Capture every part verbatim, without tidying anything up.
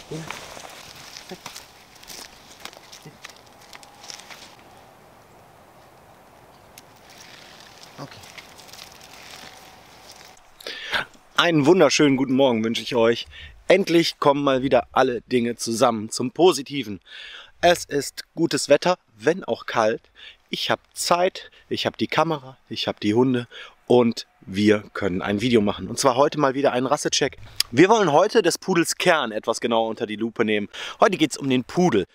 Okay. Einen wunderschönen guten Morgen wünsche ich euch. Endlich kommen mal wieder alle Dinge zusammen zum Positiven. Es ist gutes Wetter, wenn auch kalt. Ich habe Zeit, ich habe die Kamera, ich habe die Hunde und wir können ein Video machen. Und zwar heute mal wieder einen Rassecheck. Wir wollen heute des Pudels Kern etwas genauer unter die Lupe nehmen. Heute geht es um den Pudel.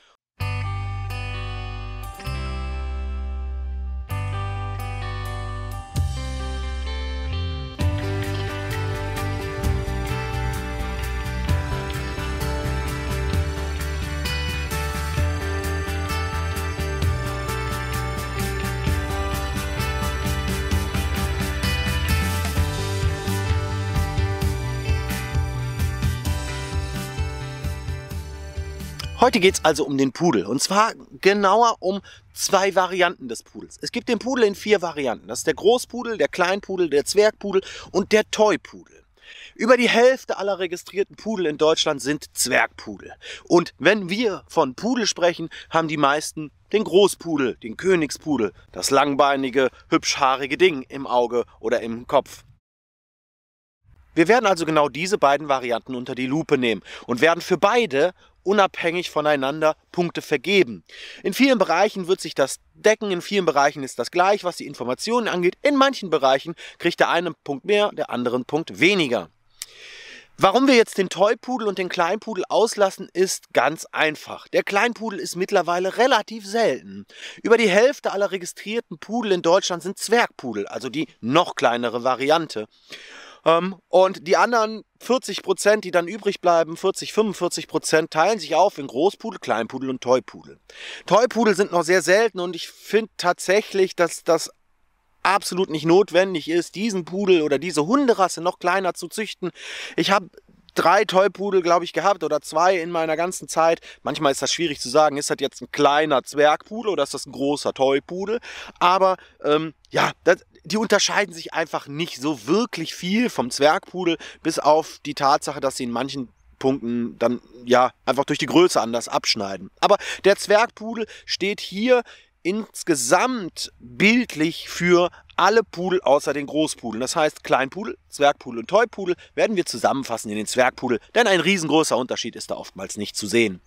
Heute geht es also um den Pudel und zwar genauer um zwei Varianten des Pudels. Es gibt den Pudel in vier Varianten. Das ist der Großpudel, der Kleinpudel, der Zwergpudel und der Toypudel. Über die Hälfte aller registrierten Pudel in Deutschland sind Zwergpudel. Und wenn wir von Pudel sprechen, haben die meisten den Großpudel, den Königspudel, das langbeinige, hübschhaarige Ding im Auge oder im Kopf. Wir werden also genau diese beiden Varianten unter die Lupe nehmen und werden für beide unabhängig voneinander Punkte vergeben. In vielen Bereichen wird sich das decken, in vielen Bereichen ist das gleich, was die Informationen angeht. In manchen Bereichen kriegt der eine einen Punkt mehr, der andere einen Punkt weniger. Warum wir jetzt den Toypudel und den Kleinpudel auslassen, ist ganz einfach. Der Kleinpudel ist mittlerweile relativ selten. Über die Hälfte aller registrierten Pudel in Deutschland sind Zwergpudel, also die noch kleinere Variante. Und die anderen vierzig Prozent, die dann übrig bleiben, vierzig, fünfundvierzig Prozent, teilen sich auf in Großpudel, Kleinpudel und Toypudel. Toypudel sind noch sehr selten und ich finde tatsächlich, dass das absolut nicht notwendig ist, diesen Pudel oder diese Hunderasse noch kleiner zu züchten. Ich habe drei Toypudel, glaube ich, gehabt oder zwei in meiner ganzen Zeit. Manchmal ist das schwierig zu sagen, ist das jetzt ein kleiner Zwergpudel oder ist das ein großer Toypudel? Aber ähm, ja, das, die unterscheiden sich einfach nicht so wirklich viel vom Zwergpudel, bis auf die Tatsache, dass sie in manchen Punkten dann ja einfach durch die Größe anders abschneiden. Aber der Zwergpudel steht hier insgesamt bildlich für alle Pudel außer den Großpudeln. Das heißt, Kleinpudel, Zwergpudel und Toypudel werden wir zusammenfassen in den Zwergpudel, denn ein riesengroßer Unterschied ist da oftmals nicht zu sehen.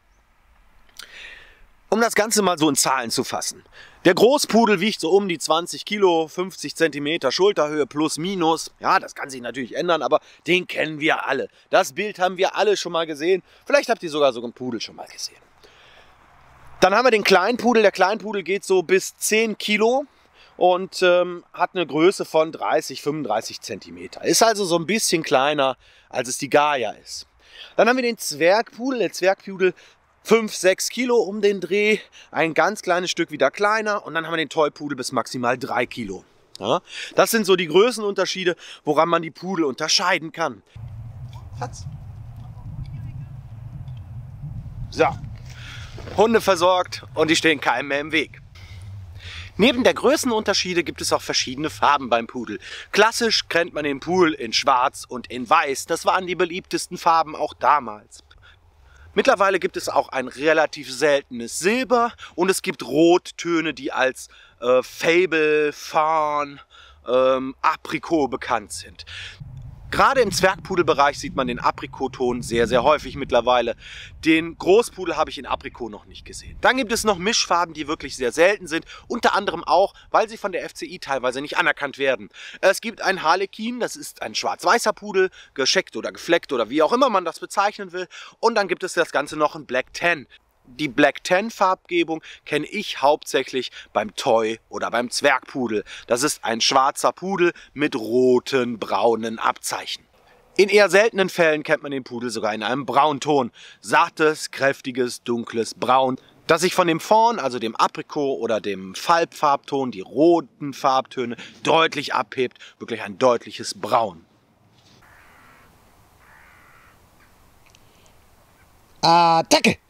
Um das Ganze mal so in Zahlen zu fassen. Der Großpudel wiegt so um die zwanzig Kilo, fünfzig Zentimeter Schulterhöhe plus minus. Ja, das kann sich natürlich ändern, aber den kennen wir alle. Das Bild haben wir alle schon mal gesehen. Vielleicht habt ihr sogar so einen Pudel schon mal gesehen. Dann haben wir den Kleinpudel. Der Kleinpudel geht so bis zehn Kilo und ähm, hat eine Größe von dreißig, fünfunddreißig Zentimeter. Ist also so ein bisschen kleiner, als es die Gaia ist. Dann haben wir den Zwergpudel. Der Zwergpudel fünf, sechs Kilo um den Dreh, ein ganz kleines Stück wieder kleiner und dann haben wir den Toypudel bis maximal drei Kilo. Ja, das sind so die Größenunterschiede, woran man die Pudel unterscheiden kann. Hat's. So, Hunde versorgt und die stehen keinem mehr im Weg. Neben der Größenunterschiede gibt es auch verschiedene Farben beim Pudel. Klassisch kennt man den Pudel in Schwarz und in Weiß. Das waren die beliebtesten Farben auch damals. Mittlerweile gibt es auch ein relativ seltenes Silber und es gibt Rottöne, die als äh, Fable, Fawn, ähm, Aprikot bekannt sind. Gerade im Zwergpudelbereich sieht man den Aprikotton sehr, sehr häufig mittlerweile. Den Großpudel habe ich in Aprikot noch nicht gesehen. Dann gibt es noch Mischfarben, die wirklich sehr selten sind. Unter anderem auch, weil sie von der F C I teilweise nicht anerkannt werden. Es gibt einen Harlekin, das ist ein schwarz-weißer Pudel, gescheckt oder gefleckt oder wie auch immer man das bezeichnen will. Und dann gibt es das Ganze noch in Black Tan. Die Black Tan Farbgebung kenne ich hauptsächlich beim Toy oder beim Zwergpudel. Das ist ein schwarzer Pudel mit roten, braunen Abzeichen. In eher seltenen Fällen kennt man den Pudel sogar in einem Braunton. Sattes, kräftiges, dunkles Braun, das sich von dem Fawn, also dem Aprikot oder dem Falbfarbton, die roten Farbtöne, deutlich abhebt. Wirklich ein deutliches Braun. Attacke!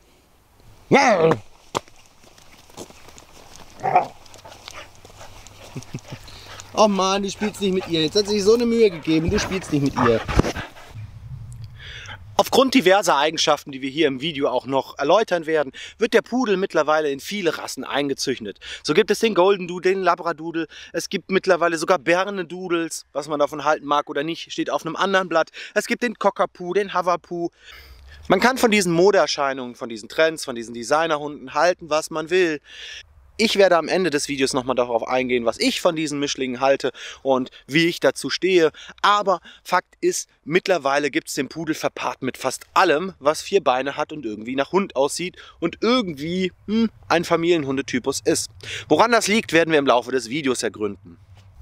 Oh Mann, du spielst nicht mit ihr. Jetzt hat sie sich so eine Mühe gegeben, du spielst nicht mit ihr. Aufgrund diverser Eigenschaften, die wir hier im Video auch noch erläutern werden, wird der Pudel mittlerweile in viele Rassen eingezüchtet. So gibt es den Golden Doodle, den Labradoodle, es gibt mittlerweile sogar Bernedoodles, was man davon halten mag oder nicht, steht auf einem anderen Blatt. Es gibt den Cockapoo, den Havapoo. Man kann von diesen Modeerscheinungen, von diesen Trends, von diesen Designerhunden halten, was man will. Ich werde am Ende des Videos nochmal darauf eingehen, was ich von diesen Mischlingen halte und wie ich dazu stehe. Aber Fakt ist, mittlerweile gibt es den Pudel verpaart mit fast allem, was vier Beine hat und irgendwie nach Hund aussieht und irgendwie hm, ein Familienhundetypus ist. Woran das liegt, werden wir im Laufe des Videos ergründen.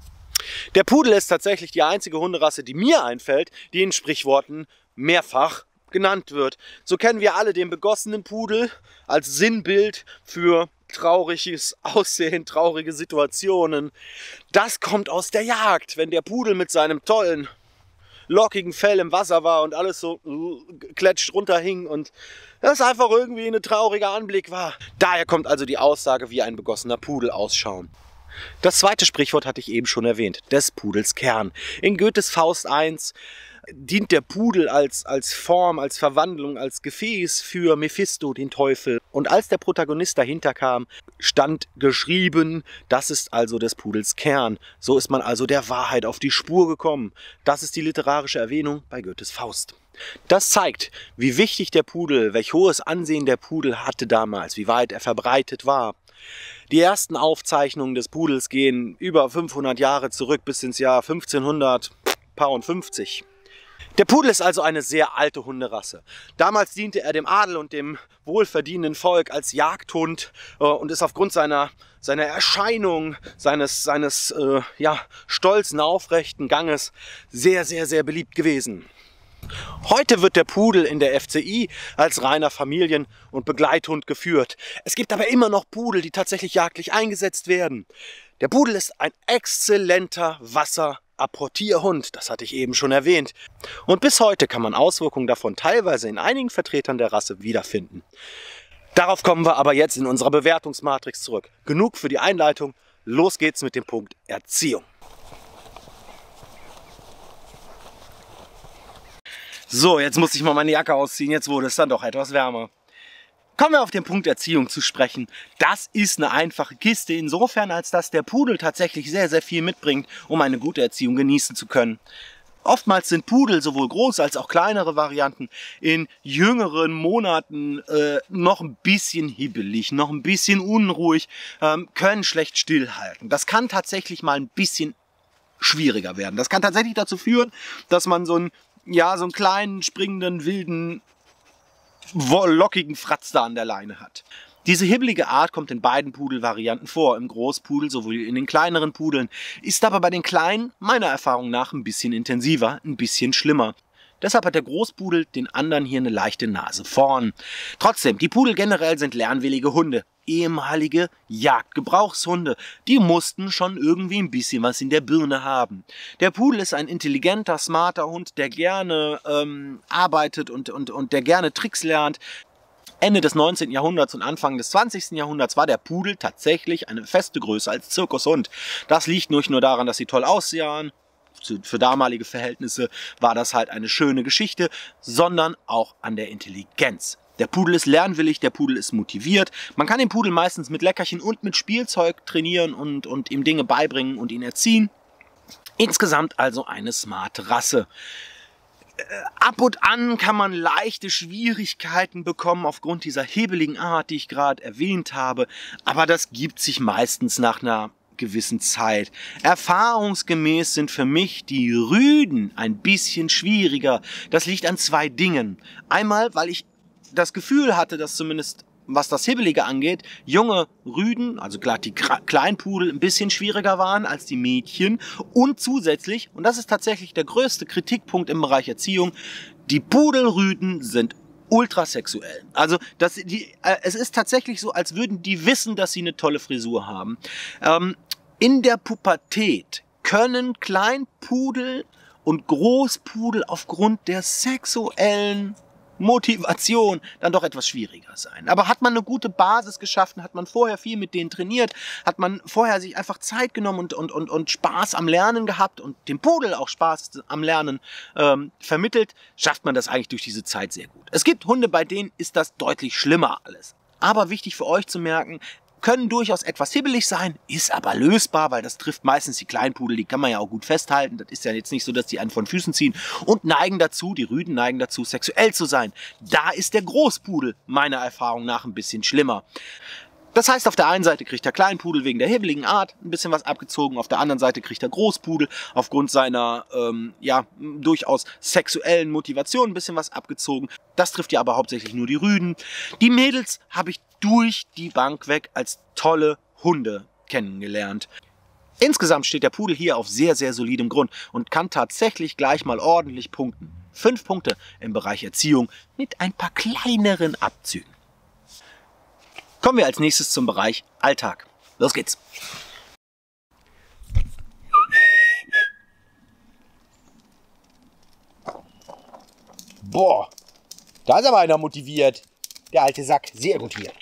Der Pudel ist tatsächlich die einzige Hunderasse, die mir einfällt, die in Sprichworten mehrfach genannt wird. So kennen wir alle den begossenen Pudel als Sinnbild für trauriges Aussehen, traurige Situationen. Das kommt aus der Jagd, wenn der Pudel mit seinem tollen, lockigen Fell im Wasser war und alles so klatscht runterhing und das einfach irgendwie ein trauriger Anblick war. Daher kommt also die Aussage, wie ein begossener Pudel ausschauen. Das zweite Sprichwort hatte ich eben schon erwähnt, des Pudels Kern. In Goethes Faust eins dient der Pudel als, als Form, als Verwandlung, als Gefäß für Mephisto, den Teufel. Und als der Protagonist dahinter kam, stand geschrieben, das ist also des Pudels Kern. So ist man also der Wahrheit auf die Spur gekommen. Das ist die literarische Erwähnung bei Goethes Faust. Das zeigt, wie wichtig der Pudel, welch hohes Ansehen der Pudel hatte damals, wie weit er verbreitet war. Die ersten Aufzeichnungen des Pudels gehen über fünfhundert Jahre zurück bis ins Jahr fünfzehnhundertfünfzig. Der Pudel ist also eine sehr alte Hunderasse. Damals diente er dem Adel und dem wohlverdienenden Volk als Jagdhund äh, und ist aufgrund seiner, seiner Erscheinung, seines, seines äh, ja, stolzen, aufrechten Ganges sehr, sehr, sehr beliebt gewesen. Heute wird der Pudel in der F C I als reiner Familien- und Begleithund geführt. Es gibt aber immer noch Pudel, die tatsächlich jagdlich eingesetzt werden. Der Pudel ist ein exzellenter Wasserapportierhund, das hatte ich eben schon erwähnt. Und bis heute kann man Auswirkungen davon teilweise in einigen Vertretern der Rasse wiederfinden. Darauf kommen wir aber jetzt in unserer Bewertungsmatrix zurück. Genug für die Einleitung, los geht's mit dem Punkt Erziehung. So, jetzt muss ich mal meine Jacke ausziehen, jetzt wurde es dann doch etwas wärmer. Kommen wir auf den Punkt Erziehung zu sprechen. Das ist eine einfache Kiste, insofern als dass der Pudel tatsächlich sehr, sehr viel mitbringt, um eine gute Erziehung genießen zu können. Oftmals sind Pudel, sowohl große als auch kleinere Varianten, in jüngeren Monaten äh, noch ein bisschen hibbelig, noch ein bisschen unruhig, ähm, können schlecht stillhalten. Das kann tatsächlich mal ein bisschen schwieriger werden. Das kann tatsächlich dazu führen, dass man so einen, ja, so einen kleinen, springenden, wilden, lockigen Fratz da an der Leine hat. Diese hibbelige Art kommt in beiden Pudelvarianten vor, im Großpudel sowie in den kleineren Pudeln, ist aber bei den Kleinen meiner Erfahrung nach ein bisschen intensiver, ein bisschen schlimmer. Deshalb hat der Großpudel den anderen hier eine leichte Nase vorn. Trotzdem, die Pudel generell sind lernwillige Hunde, ehemalige Jagdgebrauchshunde. Die mussten schon irgendwie ein bisschen was in der Birne haben. Der Pudel ist ein intelligenter, smarter Hund, der gerne ähm, arbeitet und, und, und der gerne Tricks lernt. Ende des neunzehnten Jahrhunderts und Anfang des zwanzigsten Jahrhunderts war der Pudel tatsächlich eine feste Größe als Zirkushund. Das liegt nicht nur daran, dass sie toll aussahen. Für damalige Verhältnisse war das halt eine schöne Geschichte, sondern auch an der Intelligenz. Der Pudel ist lernwillig, der Pudel ist motiviert. Man kann den Pudel meistens mit Leckerchen und mit Spielzeug trainieren und, und ihm Dinge beibringen und ihn erziehen. Insgesamt also eine smarte Rasse. Äh, ab und an kann man leichte Schwierigkeiten bekommen aufgrund dieser hebeligen Art, die ich gerade erwähnt habe. Aber das gibt sich meistens nach einer gewissen Zeit. Erfahrungsgemäß sind für mich die Rüden ein bisschen schwieriger. Das liegt an zwei Dingen. Einmal, weil ich das Gefühl hatte, dass zumindest was das Hibbelige angeht, junge Rüden, also klar die Kleinpudel, ein bisschen schwieriger waren als die Mädchen. Und zusätzlich, und das ist tatsächlich der größte Kritikpunkt im Bereich Erziehung, die Pudelrüden sind ultrasexuell. Also das, die, äh, es ist tatsächlich so, als würden die wissen, dass sie eine tolle Frisur haben. Ähm, in der Pubertät können Kleinpudel und Großpudel aufgrund der sexuellen Motivation dann doch etwas schwieriger sein. Aber hat man eine gute Basis geschaffen, hat man vorher viel mit denen trainiert, hat man vorher sich einfach Zeit genommen und, und, und, und Spaß am Lernen gehabt und dem Pudel auch Spaß am Lernen ähm, vermittelt, schafft man das eigentlich durch diese Zeit sehr gut. Es gibt Hunde, bei denen ist das deutlich schlimmer alles. Aber wichtig für euch zu merken, können durchaus etwas hibbelig sein, ist aber lösbar, weil das trifft meistens die Kleinpudel, die kann man ja auch gut festhalten. Das ist ja jetzt nicht so, dass die einen von Füßen ziehen und neigen dazu, die Rüden neigen dazu, sexuell zu sein. Da ist der Großpudel meiner Erfahrung nach ein bisschen schlimmer. Das heißt, auf der einen Seite kriegt der Kleinpudel wegen der hibbeligen Art ein bisschen was abgezogen, auf der anderen Seite kriegt der Großpudel aufgrund seiner ähm, ja, durchaus sexuellen Motivation ein bisschen was abgezogen. Das trifft ja aber hauptsächlich nur die Rüden. Die Mädels habe ich durch die Bank weg als tolle Hunde kennengelernt. Insgesamt steht der Pudel hier auf sehr, sehr solidem Grund und kann tatsächlich gleich mal ordentlich punkten. Fünf Punkte im Bereich Erziehung mit ein paar kleineren Abzügen. Kommen wir als nächstes zum Bereich Alltag. Los geht's! Boah, da ist aber einer motiviert. Der alte Sack, sehr gut hier.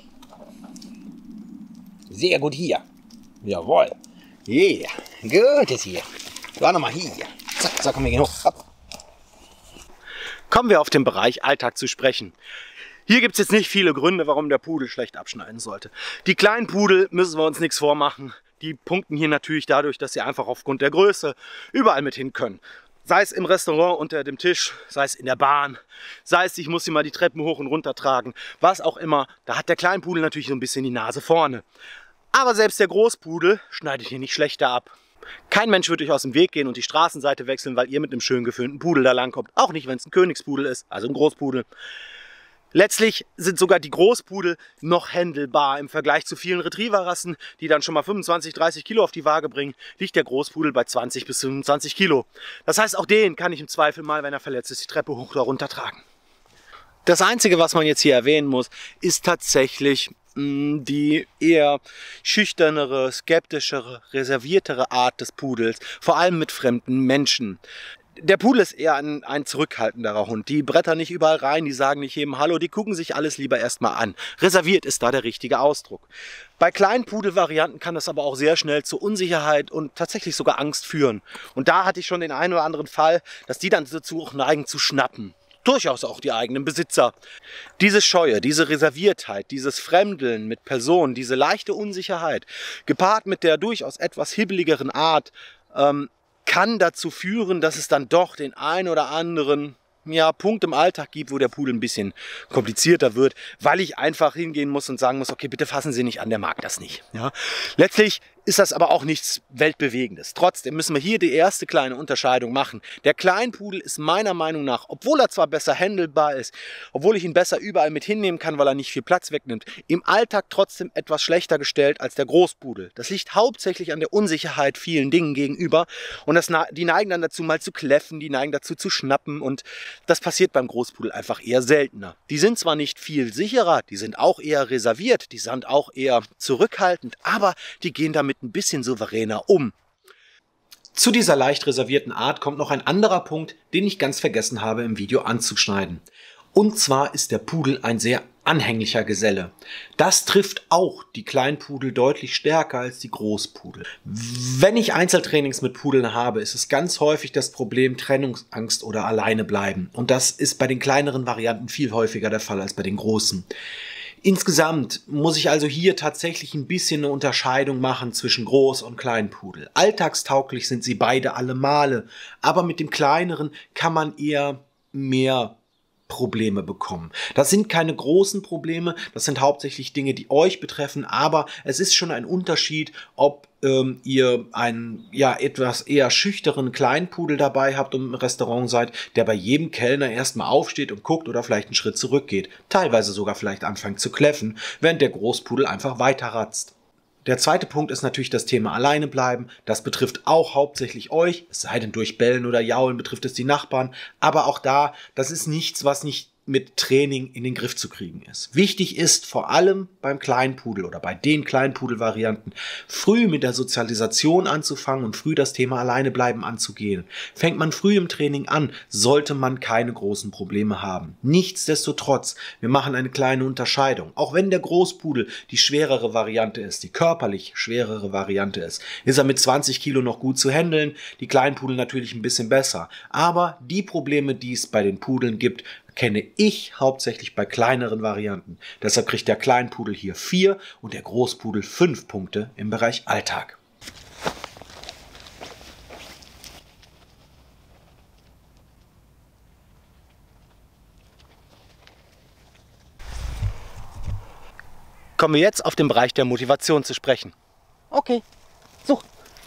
Sehr gut hier. Jawohl. Yeah, gut ist hier. So, nochmal hier. Zack, zack, komm, wir gehen hoch. Hopp. Kommen wir auf den Bereich Alltag zu sprechen. Hier gibt es jetzt nicht viele Gründe, warum der Pudel schlecht abschneiden sollte. Die kleinen Pudel, müssen wir uns nichts vormachen, die punkten hier natürlich dadurch, dass sie einfach aufgrund der Größe überall mit hin können. Sei es im Restaurant unter dem Tisch, sei es in der Bahn, sei es, ich muss sie mal die Treppen hoch und runter tragen, was auch immer. Da hat der Kleinpudel natürlich so ein bisschen die Nase vorne. Aber selbst der Großpudel schneidet hier nicht schlechter ab. Kein Mensch wird euch aus dem Weg gehen und die Straßenseite wechseln, weil ihr mit einem schön geföhnten Pudel da langkommt. Auch nicht, wenn es ein Königspudel ist, also ein Großpudel. Letztlich sind sogar die Großpudel noch händelbar. Im Vergleich zu vielen Retrieverrassen, die dann schon mal fünfundzwanzig, dreißig Kilo auf die Waage bringen, liegt der Großpudel bei zwanzig bis fünfundzwanzig Kilo. Das heißt, auch den kann ich im Zweifel mal, wenn er verletzt ist, die Treppe hoch oder runter tragen. Das Einzige, was man jetzt hier erwähnen muss, ist tatsächlich mh, die eher schüchternere, skeptischere, reserviertere Art des Pudels, vor allem mit fremden Menschen. Der Pudel ist eher ein, ein zurückhaltenderer Hund. Die brettern nicht überall rein, die sagen nicht jedem Hallo, die gucken sich alles lieber erstmal an. Reserviert ist da der richtige Ausdruck. Bei kleinen Pudelvarianten kann das aber auch sehr schnell zu Unsicherheit und tatsächlich sogar Angst führen. Und da hatte ich schon den einen oder anderen Fall, dass die dann dazu auch neigen zu schnappen. Durchaus auch die eigenen Besitzer. Diese Scheue, diese Reserviertheit, dieses Fremdeln mit Personen, diese leichte Unsicherheit, gepaart mit der durchaus etwas hibbeligeren Art, ähm, kann dazu führen, dass es dann doch den einen oder anderen ja, Punkt im Alltag gibt, wo der Pudel ein bisschen komplizierter wird, weil ich einfach hingehen muss und sagen muss, okay, bitte fassen Sie nicht an, der mag das nicht. Ja. Letztlich ist das aber auch nichts Weltbewegendes. Trotzdem müssen wir hier die erste kleine Unterscheidung machen. Der Kleinpudel ist meiner Meinung nach, obwohl er zwar besser handelbar ist, obwohl ich ihn besser überall mit hinnehmen kann, weil er nicht viel Platz wegnimmt, im Alltag trotzdem etwas schlechter gestellt als der Großpudel. Das liegt hauptsächlich an der Unsicherheit vielen Dingen gegenüber und das, die neigen dann dazu mal zu kläffen, die neigen dazu zu schnappen und das passiert beim Großpudel einfach eher seltener. Die sind zwar nicht viel sicherer, die sind auch eher reserviert, die sind auch eher zurückhaltend, aber die gehen damit ein bisschen souveräner um. Zu dieser leicht reservierten Art kommt noch ein anderer Punkt, den ich ganz vergessen habe im Video anzuschneiden. Und zwar ist der Pudel ein sehr anhänglicher Geselle. Das trifft auch die Kleinpudel deutlich stärker als die Großpudel. Wenn ich Einzeltrainings mit Pudeln habe, ist es ganz häufig das Problem Trennungsangst oder alleine bleiben. Und das ist bei den kleineren Varianten viel häufiger der Fall als bei den großen. Insgesamt muss ich also hier tatsächlich ein bisschen eine Unterscheidung machen zwischen Groß- und Kleinpudel. Alltagstauglich sind sie beide alle Male, aber mit dem kleineren kann man eher mehr Probleme bekommen. Das sind keine großen Probleme, das sind hauptsächlich Dinge, die euch betreffen, aber es ist schon ein Unterschied, ob ähm, ihr einen ja etwas eher schüchteren Kleinpudel dabei habt und im Restaurant seid, der bei jedem Kellner erstmal aufsteht und guckt oder vielleicht einen Schritt zurückgeht, teilweise sogar vielleicht anfängt zu kläffen, während der Großpudel einfach weiterratzt. Der zweite Punkt ist natürlich das Thema alleine bleiben. Das betrifft auch hauptsächlich euch, es sei denn durch Bellen oder Jaulen betrifft es die Nachbarn. Aber auch da, das ist nichts, was nicht mit Training in den Griff zu kriegen ist. Wichtig ist vor allem beim Kleinpudel oder bei den Kleinpudel-Varianten früh mit der Sozialisation anzufangen und früh das Thema Alleinebleiben anzugehen. Fängt man früh im Training an, sollte man keine großen Probleme haben. Nichtsdestotrotz, wir machen eine kleine Unterscheidung. Auch wenn der Großpudel die schwerere Variante ist, die körperlich schwerere Variante ist, ist er mit zwanzig Kilo noch gut zu handeln, die Kleinpudel natürlich ein bisschen besser. Aber die Probleme, die es bei den Pudeln gibt, kenne ich hauptsächlich bei kleineren Varianten. Deshalb kriegt der Kleinpudel hier vier und der Großpudel fünf Punkte im Bereich Alltag. Kommen wir jetzt auf den Bereich der Motivation zu sprechen. Okay, so.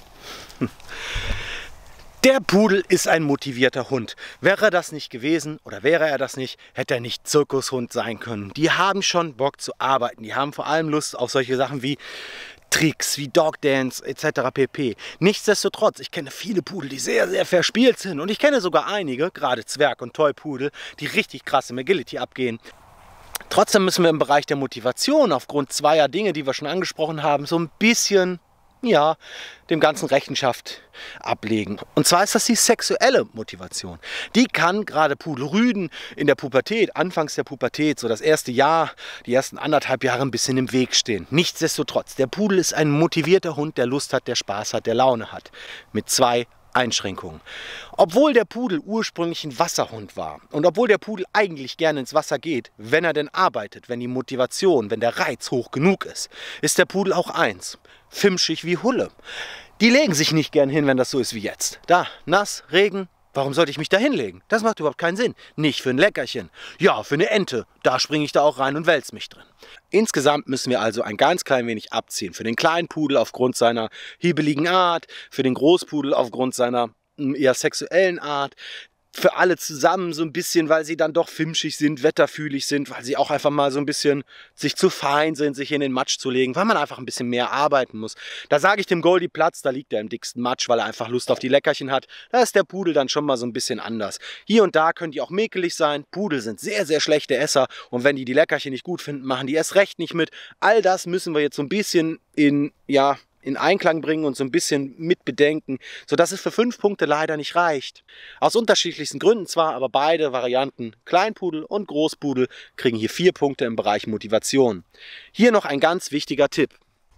Der Pudel ist ein motivierter Hund. Wäre er das nicht gewesen oder wäre er das nicht, hätte er nicht Zirkushund sein können. Die haben schon Bock zu arbeiten. Die haben vor allem Lust auf solche Sachen wie Tricks, wie Dogdance et cetera pp. Nichtsdestotrotz, ich kenne viele Pudel, die sehr, sehr verspielt sind. Und ich kenne sogar einige, gerade Zwerg- und Toy-Pudel, die richtig krass im Agility abgehen. Trotzdem müssen wir im Bereich der Motivation aufgrund zweier Dinge, die wir schon angesprochen haben, so ein bisschen, ja, dem Ganzen Rechenschaft ablegen. Und zwar ist das die sexuelle Motivation. Die kann gerade Pudelrüden in der Pubertät, anfangs der Pubertät, so das erste Jahr, die ersten anderthalb Jahre ein bisschen im Weg stehen. Nichtsdestotrotz, der Pudel ist ein motivierter Hund, der Lust hat, der Spaß hat, der Laune hat. Mit zwei Einschränkungen. Obwohl der Pudel ursprünglich ein Wasserhund war und obwohl der Pudel eigentlich gerne ins Wasser geht, wenn er denn arbeitet, wenn die Motivation, wenn der Reiz hoch genug ist, ist der Pudel auch eins: fimschig wie Hulle. Die legen sich nicht gern hin, wenn das so ist wie jetzt. Da, nass, Regen. Warum sollte ich mich da hinlegen? Das macht überhaupt keinen Sinn. Nicht für ein Leckerchen. Ja, für eine Ente. Da springe ich da auch rein und wälze mich drin. Insgesamt müssen wir also ein ganz klein wenig abziehen. Für den kleinen Pudel aufgrund seiner hiebeligen Art, für den Großpudel aufgrund seiner eher sexuellen Art, für alle zusammen so ein bisschen, weil sie dann doch fimschig sind, wetterfühlig sind, weil sie auch einfach mal so ein bisschen sich zu fein sind, sich in den Matsch zu legen, weil man einfach ein bisschen mehr arbeiten muss. Da sage ich dem Goldie Platz, da liegt er im dicksten Matsch, weil er einfach Lust auf die Leckerchen hat. Da ist der Pudel dann schon mal so ein bisschen anders. Hier und da können die auch mäkelig sein. Pudel sind sehr, sehr schlechte Esser und wenn die die Leckerchen nicht gut finden, machen die erst recht nicht mit. All das müssen wir jetzt so ein bisschen in, ja, in Einklang bringen und so ein bisschen mit bedenken, sodass es für fünf Punkte leider nicht reicht. Aus unterschiedlichsten Gründen zwar, aber beide Varianten, Kleinpudel und Großpudel, kriegen hier vier Punkte im Bereich Motivation. Hier noch ein ganz wichtiger Tipp.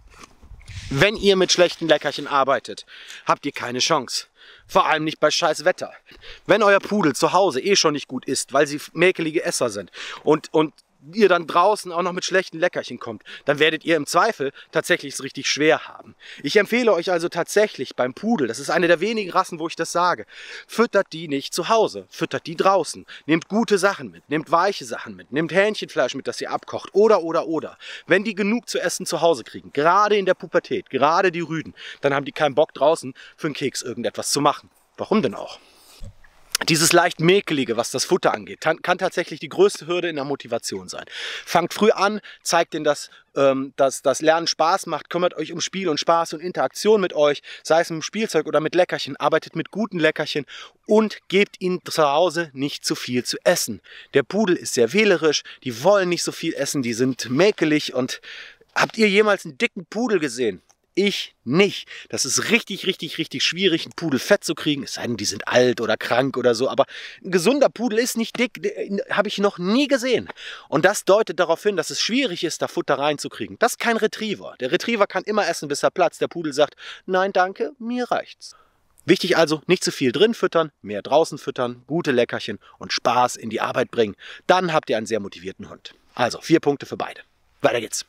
Wenn ihr mit schlechten Leckerchen arbeitet, habt ihr keine Chance. Vor allem nicht bei scheiß Wetter. Wenn euer Pudel zu Hause eh schon nicht gut isst, weil sie mäkelige Esser sind und, und ihr dann draußen auch noch mit schlechten Leckerchen kommt, dann werdet ihr im Zweifel tatsächlich es richtig schwer haben. Ich empfehle euch also tatsächlich beim Pudel, das ist eine der wenigen Rassen, wo ich das sage, füttert die nicht zu Hause, füttert die draußen. Nehmt gute Sachen mit, nehmt weiche Sachen mit, nehmt Hähnchenfleisch mit, das ihr abkocht oder, oder, oder. Wenn die genug zu essen zu Hause kriegen, gerade in der Pubertät, gerade die Rüden, dann haben die keinen Bock draußen für einen Keks irgendetwas zu machen. Warum denn auch? Dieses leicht mäkelige, was das Futter angeht, kann tatsächlich die größte Hürde in der Motivation sein. Fangt früh an, zeigt ihnen, dass, ähm, dass das Lernen Spaß macht, kümmert euch um Spiel und Spaß und Interaktion mit euch, sei es mit dem Spielzeug oder mit Leckerchen, arbeitet mit guten Leckerchen und gebt ihnen zu Hause nicht zu viel zu essen. Der Pudel ist sehr wählerisch, die wollen nicht so viel essen, die sind mäkelig. Und habt ihr jemals einen dicken Pudel gesehen? Ich nicht. Das ist richtig, richtig, richtig schwierig, einen Pudel fett zu kriegen. Es sei denn, die sind alt oder krank oder so. Aber ein gesunder Pudel ist nicht dick. Habe ich noch nie gesehen. Und das deutet darauf hin, dass es schwierig ist, da Futter reinzukriegen. Das ist kein Retriever. Der Retriever kann immer essen, bis er platzt. Der Pudel sagt, nein, danke, mir reicht's. Wichtig also, nicht zu viel drin füttern, mehr draußen füttern, gute Leckerchen und Spaß in die Arbeit bringen. Dann habt ihr einen sehr motivierten Hund. Also, vier Punkte für beide. Weiter geht's.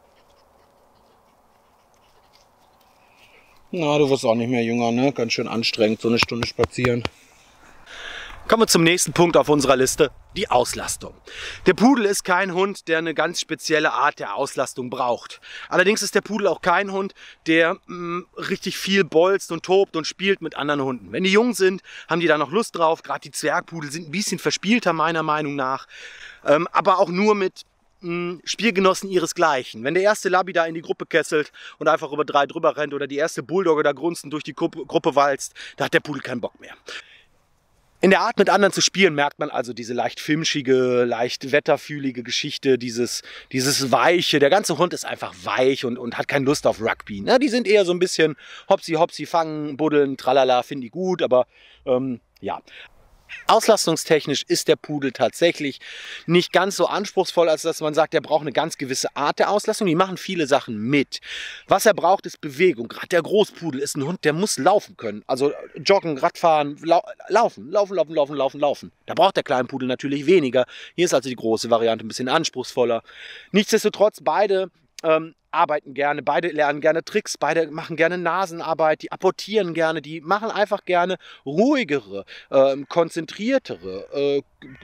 Na, du wirst auch nicht mehr jünger, ne? Ganz schön anstrengend, so eine Stunde spazieren. Kommen wir zum nächsten Punkt auf unserer Liste, die Auslastung. Der Pudel ist kein Hund, der eine ganz spezielle Art der Auslastung braucht. Allerdings ist der Pudel auch kein Hund, der mh, richtig viel bolzt und tobt und spielt mit anderen Hunden. Wenn die jung sind, haben die da noch Lust drauf. Gerade die Zwergpudel sind ein bisschen verspielter meiner Meinung nach. Ähm, aber auch nur mit Spielgenossen ihresgleichen. Wenn der erste Labby da in die Gruppe kesselt und einfach über drei drüber rennt oder die erste Bulldogge da grunzend durch die Gruppe, Gruppe walzt, da hat der Pudel keinen Bock mehr. In der Art, mit anderen zu spielen, merkt man also diese leicht filmschige, leicht wetterfühlige Geschichte, dieses, dieses Weiche. Der ganze Hund ist einfach weich und, und hat keine Lust auf Rugby. Ne? Die sind eher so ein bisschen hopsi, hopsi, fangen, buddeln, tralala, finde ich gut, aber ähm, ja. Auslastungstechnisch ist der Pudel tatsächlich nicht ganz so anspruchsvoll, als dass man sagt, er braucht eine ganz gewisse Art der Auslastung. Die machen viele Sachen mit. Was er braucht, ist Bewegung. Gerade der Großpudel ist ein Hund, der muss laufen können. Also joggen, Radfahren, lau laufen, laufen, laufen, laufen, laufen, laufen. Da braucht der Kleinpudel natürlich weniger. Hier ist also die große Variante ein bisschen anspruchsvoller. Nichtsdestotrotz, beide ähm, arbeiten gerne, beide lernen gerne Tricks, beide machen gerne Nasenarbeit, die apportieren gerne, die machen einfach gerne ruhigere, äh, konzentriertere, äh,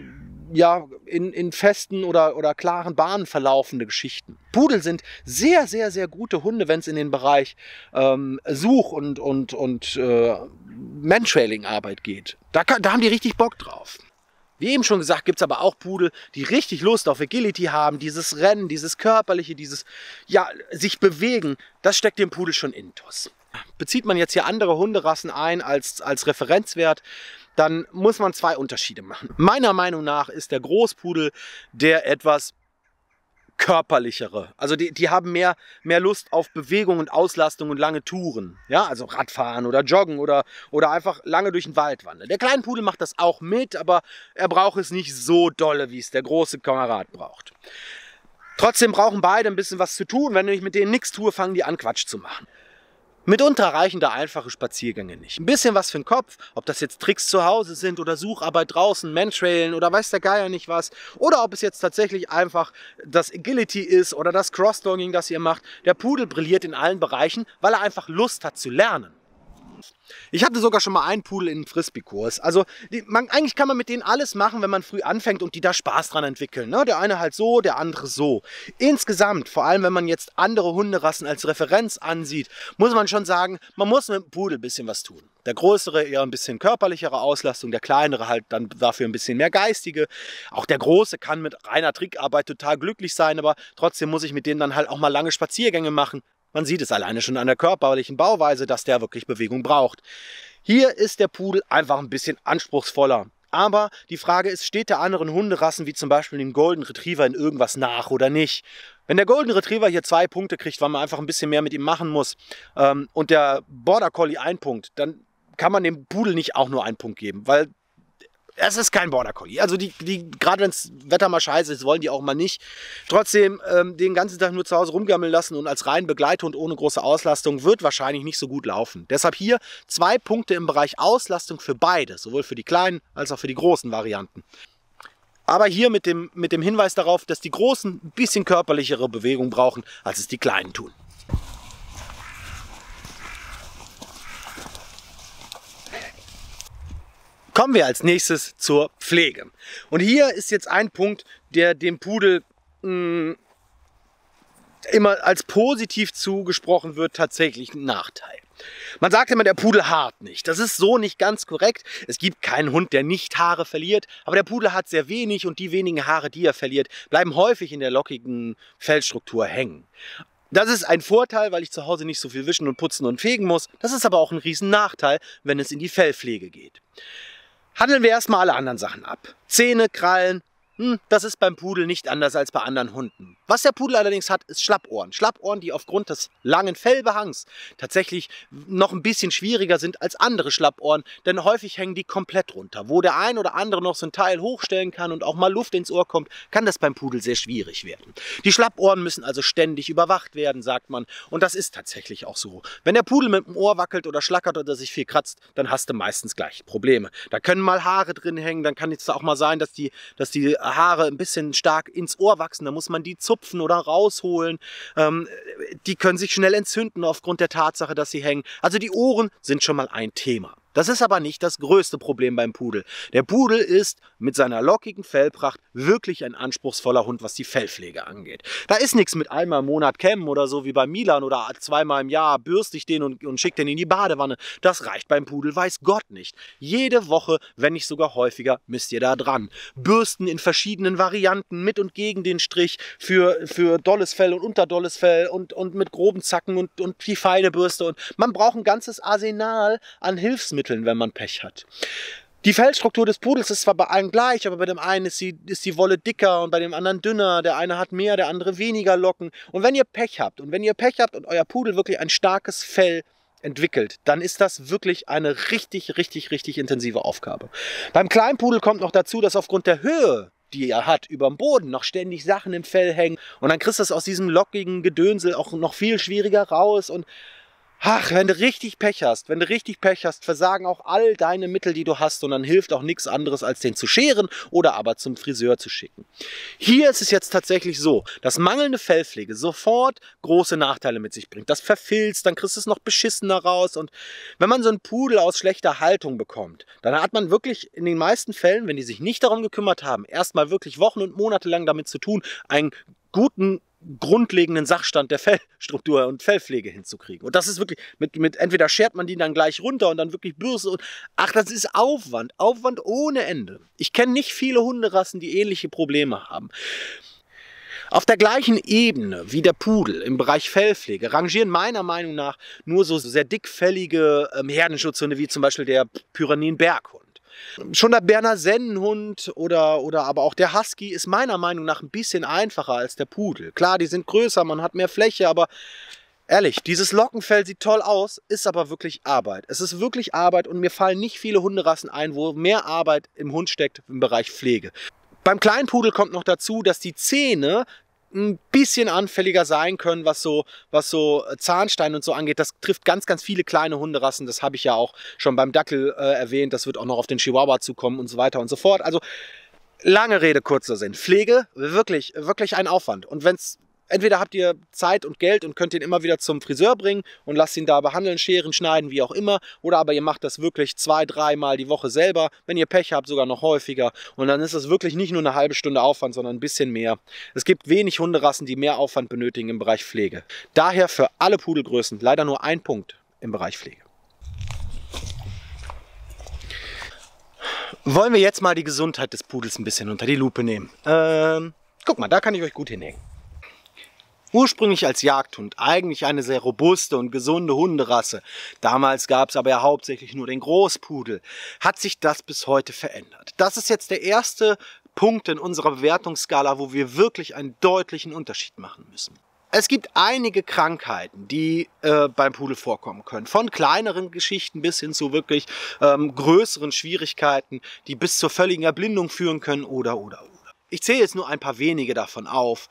ja, in, in festen oder, oder klaren Bahnen verlaufende Geschichten. Pudel sind sehr, sehr, sehr gute Hunde, wenn es in den Bereich ähm, Such- und, und, und äh, Mantrailing-Arbeit geht. Da, kann, da haben die richtig Bock drauf. Wie eben schon gesagt, gibt es aber auch Pudel, die richtig Lust auf Agility haben, dieses Rennen, dieses Körperliche, dieses, ja, sich bewegen, das steckt dem Pudel schon intus. Bezieht man jetzt hier andere Hunderassen ein als, als Referenzwert, dann muss man zwei Unterschiede machen. Meiner Meinung nach ist der Großpudel der etwas körperlichere. Also die, die haben mehr, mehr Lust auf Bewegung und Auslastung und lange Touren. Ja, also Radfahren oder Joggen oder, oder einfach lange durch den Wald wandern. Der kleine Pudel macht das auch mit, aber er braucht es nicht so dolle, wie es der große Kamerad braucht. Trotzdem brauchen beide ein bisschen was zu tun. Wenn ich mit denen nichts tue, fangen die an, Quatsch zu machen. Mitunter reichen da einfache Spaziergänge nicht. Ein bisschen was für den Kopf, ob das jetzt Tricks zu Hause sind oder Sucharbeit draußen, Mantrailen oder weiß der Geier nicht was. Oder ob es jetzt tatsächlich einfach das Agility ist oder das Crossdogging, das ihr macht. Der Pudel brilliert in allen Bereichen, weil er einfach Lust hat zu lernen. Ich hatte sogar schon mal einen Pudel in einem Frisbee-Kurs. Also die, man, eigentlich kann man mit denen alles machen, wenn man früh anfängt und die da Spaß dran entwickeln. Ne? Der eine halt so, der andere so. Insgesamt, vor allem wenn man jetzt andere Hunderassen als Referenz ansieht, muss man schon sagen, man muss mit dem Pudel ein bisschen was tun. Der größere eher ein bisschen körperlichere Auslastung, der kleinere halt dann dafür ein bisschen mehr geistige. Auch der große kann mit reiner Trickarbeit total glücklich sein, aber trotzdem muss ich mit denen dann halt auch mal lange Spaziergänge machen. Man sieht es alleine schon an der körperlichen Bauweise, dass der wirklich Bewegung braucht. Hier ist der Pudel einfach ein bisschen anspruchsvoller. Aber die Frage ist, steht der anderen Hunderassen, wie zum Beispiel dem Golden Retriever, in irgendwas nach oder nicht? Wenn der Golden Retriever hier zwei Punkte kriegt, weil man einfach ein bisschen mehr mit ihm machen muss, ähm, und der Border Collie einen Punkt, dann kann man dem Pudel nicht auch nur einen Punkt geben, weil es ist kein Border Collie. Also die, die gerade wenn das Wetter mal scheiße ist, wollen die auch mal nicht. Trotzdem ähm, den ganzen Tag nur zu Hause rumgammeln lassen und als reinen Begleithund ohne große Auslastung wird wahrscheinlich nicht so gut laufen. Deshalb hier zwei Punkte im Bereich Auslastung für beide, sowohl für die kleinen als auch für die großen Varianten. Aber hier mit dem, mit dem Hinweis darauf, dass die Großen ein bisschen körperlichere Bewegung brauchen, als es die Kleinen tun. Kommen wir als nächstes zur Pflege. Und hier ist jetzt ein Punkt, der dem Pudel mh, immer als positiv zugesprochen wird, tatsächlich ein Nachteil. Man sagt immer, der Pudel haart nicht. Das ist so nicht ganz korrekt. Es gibt keinen Hund, der nicht Haare verliert, aber der Pudel hat sehr wenig und die wenigen Haare, die er verliert, bleiben häufig in der lockigen Fellstruktur hängen. Das ist ein Vorteil, weil ich zu Hause nicht so viel wischen und putzen und fegen muss. Das ist aber auch ein riesen Nachteil, wenn es in die Fellpflege geht. Handeln wir erstmal alle anderen Sachen ab. Zähne, Krallen, hm, das ist beim Pudel nicht anders als bei anderen Hunden. Was der Pudel allerdings hat, ist Schlappohren. Schlappohren, die aufgrund des langen Fellbehangs tatsächlich noch ein bisschen schwieriger sind als andere Schlappohren, denn häufig hängen die komplett runter. Wo der ein oder andere noch so ein Teil hochstellen kann und auch mal Luft ins Ohr kommt, kann das beim Pudel sehr schwierig werden. Die Schlappohren müssen also ständig überwacht werden, sagt man, und das ist tatsächlich auch so. Wenn der Pudel mit dem Ohr wackelt oder schlackert oder sich viel kratzt, dann hast du meistens gleich Probleme. Da können mal Haare drin hängen, dann kann es auch mal sein, dass die, dass die Haare ein bisschen stark ins Ohr wachsen, da muss man die zupfen oder rausholen. Ähm, die können sich schnell entzünden aufgrund der Tatsache, dass sie hängen. Also die Ohren sind schon mal ein Thema. Das ist aber nicht das größte Problem beim Pudel. Der Pudel ist mit seiner lockigen Fellpracht wirklich ein anspruchsvoller Hund, was die Fellpflege angeht. Da ist nichts mit einmal im Monat kämmen oder so wie bei Milan oder zweimal im Jahr bürste ich den und, und schicke den in die Badewanne. Das reicht beim Pudel, weiß Gott nicht. Jede Woche, wenn nicht sogar häufiger, müsst ihr da dran. Bürsten in verschiedenen Varianten, mit und gegen den Strich, für, für dolles Fell und unterdolles Fell und, und mit groben Zacken und, und die feine Bürste. Und man braucht ein ganzes Arsenal an Hilfsmitteln, wenn man Pech hat. Die Fellstruktur des Pudels ist zwar bei allen gleich, aber bei dem einen ist die, ist die Wolle dicker und bei dem anderen dünner. Der eine hat mehr, der andere weniger Locken. Und wenn ihr Pech habt und wenn ihr Pech habt und euer Pudel wirklich ein starkes Fell entwickelt, dann ist das wirklich eine richtig, richtig, richtig intensive Aufgabe. Beim Kleinpudel kommt noch dazu, dass aufgrund der Höhe, die er hat, über dem Boden noch ständig Sachen im Fell hängen. Und dann kriegst du es aus diesem lockigen Gedönsel auch noch viel schwieriger raus. Und ach, wenn du richtig Pech hast, wenn du richtig Pech hast, versagen auch all deine Mittel, die du hast, und dann hilft auch nichts anderes, als den zu scheren oder aber zum Friseur zu schicken. Hier ist es jetzt tatsächlich so, dass mangelnde Fellpflege sofort große Nachteile mit sich bringt. Das verfilzt, dann kriegst du es noch beschissener raus, und wenn man so einen Pudel aus schlechter Haltung bekommt, dann hat man wirklich in den meisten Fällen, wenn die sich nicht darum gekümmert haben, erstmal wirklich Wochen und Monate lang damit zu tun, einen guten grundlegenden Sachstand der Fellstruktur und Fellpflege hinzukriegen. Und das ist wirklich, mit, mit entweder schert man die dann gleich runter und dann wirklich Bürste und ach, das ist Aufwand, Aufwand ohne Ende. Ich kenne nicht viele Hunderassen, die ähnliche Probleme haben. Auf der gleichen Ebene wie der Pudel im Bereich Fellpflege rangieren meiner Meinung nach nur so sehr dickfellige ähm, Herdenschutzhunde wie zum Beispiel der Pyreneean-Berghund. Schon der Berner Sennenhund oder, oder aber auch der Husky ist meiner Meinung nach ein bisschen einfacher als der Pudel. Klar, die sind größer, man hat mehr Fläche, aber ehrlich, dieses Lockenfell sieht toll aus, ist aber wirklich Arbeit. Es ist wirklich Arbeit und mir fallen nicht viele Hunderassen ein, wo mehr Arbeit im Hund steckt im Bereich Pflege. Beim Kleinpudel kommt noch dazu, dass die Zähne ein bisschen anfälliger sein können, was so, was so Zahnstein und so angeht. Das trifft ganz, ganz viele kleine Hunderassen. Das habe ich ja auch schon beim Dackel äh, erwähnt. Das wird auch noch auf den Chihuahua zukommen und so weiter und so fort. Also lange Rede, kurzer Sinn. Pflege, wirklich, wirklich ein Aufwand. Und wenn es entweder habt ihr Zeit und Geld und könnt ihn immer wieder zum Friseur bringen und lasst ihn da behandeln, scheren, schneiden, wie auch immer. Oder aber ihr macht das wirklich zwei, dreimal die Woche selber. Wenn ihr Pech habt, sogar noch häufiger. Und dann ist es wirklich nicht nur eine halbe Stunde Aufwand, sondern ein bisschen mehr. Es gibt wenig Hunderassen, die mehr Aufwand benötigen im Bereich Pflege. Daher für alle Pudelgrößen leider nur ein Punkt im Bereich Pflege. Wollen wir jetzt mal die Gesundheit des Pudels ein bisschen unter die Lupe nehmen. Ähm, guck mal, da kann ich euch gut hinhängen. Ursprünglich als Jagdhund, eigentlich eine sehr robuste und gesunde Hunderasse. Damals gab es aber ja hauptsächlich nur den Großpudel. Hat sich das bis heute verändert? Das ist jetzt der erste Punkt in unserer Bewertungsskala, wo wir wirklich einen deutlichen Unterschied machen müssen. Es gibt einige Krankheiten, die äh, beim Pudel vorkommen können. Von kleineren Geschichten bis hin zu wirklich ähm, größeren Schwierigkeiten, die bis zur völligen Erblindung führen können oder, oder, oder. Ich zähle jetzt nur ein paar wenige davon auf.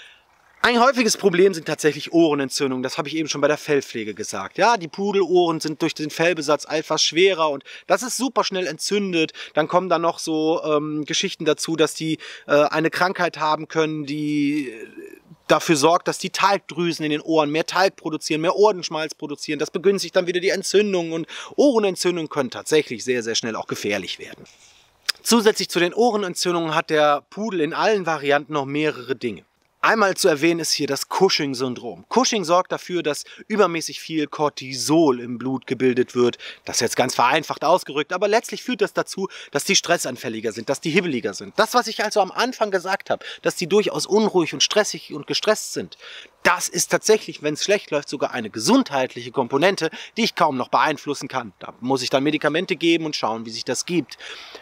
Ein häufiges Problem sind tatsächlich Ohrenentzündungen, das habe ich eben schon bei der Fellpflege gesagt. Ja, die Pudelohren sind durch den Fellbesatz etwas schwerer und das ist super schnell entzündet. Dann kommen da noch so ähm, Geschichten dazu, dass die äh, eine Krankheit haben können, die dafür sorgt, dass die Talgdrüsen in den Ohren mehr Talg produzieren, mehr Ohrenschmalz produzieren. Das begünstigt dann wieder die Entzündung und Ohrenentzündungen können tatsächlich sehr, sehr schnell auch gefährlich werden. Zusätzlich zu den Ohrenentzündungen hat der Pudel in allen Varianten noch mehrere Dinge. Einmal zu erwähnen ist hier das Cushing-Syndrom. Cushing sorgt dafür, dass übermäßig viel Cortisol im Blut gebildet wird. Das ist jetzt ganz vereinfacht ausgerückt, aber letztlich führt das dazu, dass die stressanfälliger sind, dass die hibbeliger sind. Das, was ich also am Anfang gesagt habe, dass die durchaus unruhig und stressig und gestresst sind, das ist tatsächlich, wenn es schlecht läuft, sogar eine gesundheitliche Komponente, die ich kaum noch beeinflussen kann. Da muss ich dann Medikamente geben und schauen, wie sich das gibt.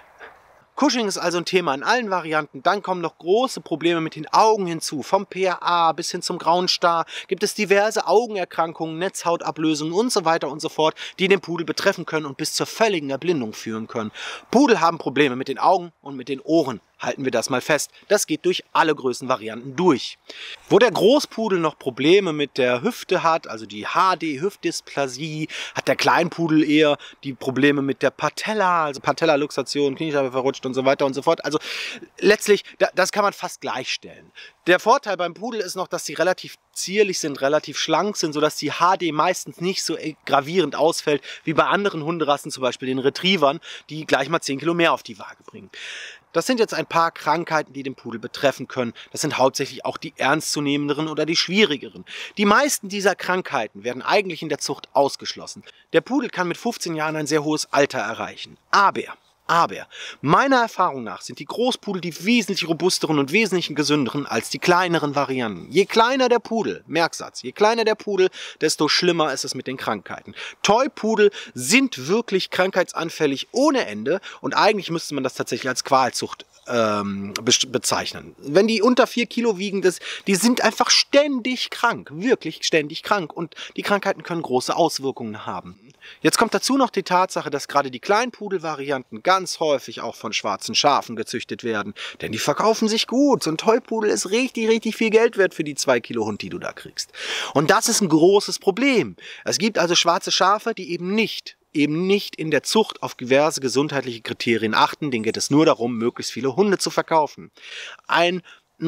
Cushing ist also ein Thema in allen Varianten. Dann kommen noch große Probleme mit den Augen hinzu. Vom P R A bis hin zum grauen Star gibt es diverse Augenerkrankungen, Netzhautablösungen und so weiter und so fort, die den Pudel betreffen können und bis zur völligen Erblindung führen können. Pudel haben Probleme mit den Augen und mit den Ohren. Halten wir das mal fest. Das geht durch alle Größenvarianten durch. Wo der Großpudel noch Probleme mit der Hüfte hat, also die H D-Hüftdysplasie, hat der Kleinpudel eher die Probleme mit der Patella, also Patellaluxation, Kniescheibe verrutscht und so weiter und so fort. Also letztlich, das kann man fast gleichstellen. Der Vorteil beim Pudel ist noch, dass sie relativ zierlich sind, relativ schlank sind, sodass die H D meistens nicht so gravierend ausfällt wie bei anderen Hunderassen, zum Beispiel den Retrievern, die gleich mal zehn Kilo mehr auf die Waage bringen. Das sind jetzt ein paar Krankheiten, die den Pudel betreffen können. Das sind hauptsächlich auch die ernstzunehmenderen oder die schwierigeren. Die meisten dieser Krankheiten werden eigentlich in der Zucht ausgeschlossen. Der Pudel kann mit fünfzehn Jahren ein sehr hohes Alter erreichen. Aber Aber meiner Erfahrung nach sind die Großpudel die wesentlich robusteren und wesentlich gesünderen als die kleineren Varianten. Je kleiner der Pudel, Merksatz, je kleiner der Pudel, desto schlimmer ist es mit den Krankheiten. Toy-Pudel sind wirklich krankheitsanfällig ohne Ende und eigentlich müsste man das tatsächlich als Qualzucht ähm, bezeichnen. Wenn die unter vier Kilo wiegen, das, die sind einfach ständig krank, wirklich ständig krank und die Krankheiten können große Auswirkungen haben. Jetzt kommt dazu noch die Tatsache, dass gerade die Kleinpudel-Varianten ganz häufig auch von schwarzen Schafen gezüchtet werden, denn die verkaufen sich gut. So ein Toy-Pudel ist richtig, richtig viel Geld wert für die zwei Kilo Hund, die du da kriegst. Und das ist ein großes Problem. Es gibt also schwarze Schafe, die eben nicht eben nicht in der Zucht auf diverse gesundheitliche Kriterien achten. Denen geht es nur darum, möglichst viele Hunde zu verkaufen. Ein